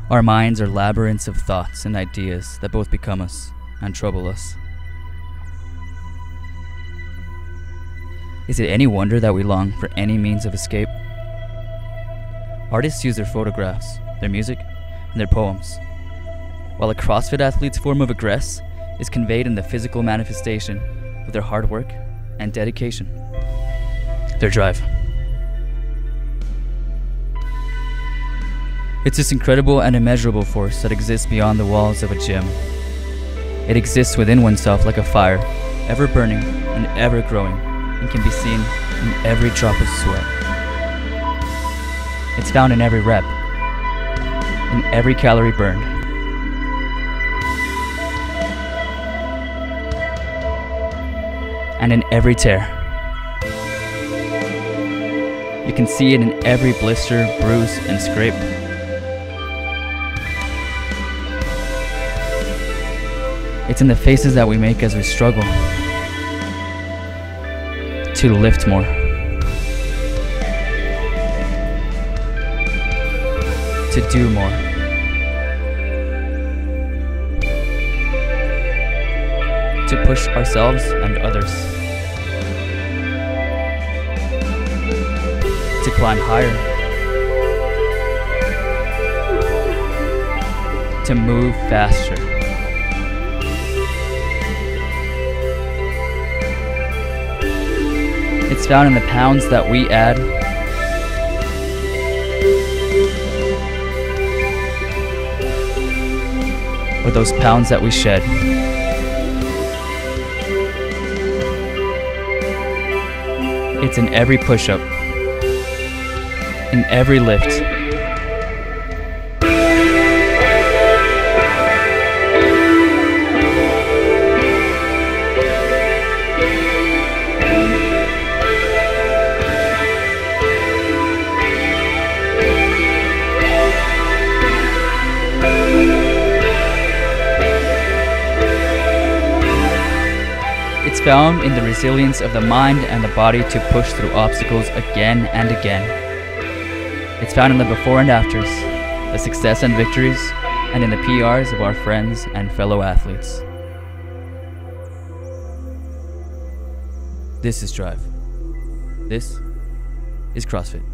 Our minds are labyrinths of thoughts and ideas that both become us and trouble us. Is it any wonder that we long for any means of escape? Artists use their photographs, their music, and their poems, while a CrossFit athlete's form of aggress is conveyed in the physical manifestation of their hard work and dedication, their drive. It's this incredible and immeasurable force that exists beyond the walls of a gym. It exists within oneself like a fire, ever burning and ever growing, and can be seen in every drop of sweat. It's found in every rep, in every calorie burned, and in every tear. You can see it in every blister, bruise, and scrape. It's in the faces that we make as we struggle to lift more, to do more, to push ourselves and others, to climb higher, to move faster. It's found in the pounds that we add, or those pounds that we shed. It's in every push-up, in every lift, found in the resilience of the mind and the body to push through obstacles again and again. It's found in the before and afters, the success and victories, and in the PRs of our friends and fellow athletes. This is Drive. This is CrossFit.